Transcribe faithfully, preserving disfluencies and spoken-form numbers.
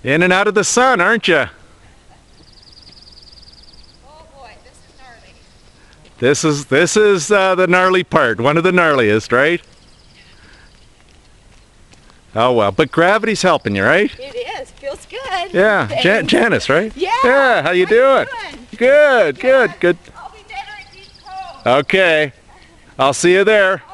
In and out of the sun, aren't you? Oh boy, this is gnarly. This is this is uh, the gnarly part, one of the gnarliest, right? Oh well, but gravity's helping you, right? It is. Feels good. Yeah, Jan Janice, right? Yeah. Yeah. How you How doing? you doing? Good, good, good. I'll be better at Deep Cove. Okay, I'll see you there.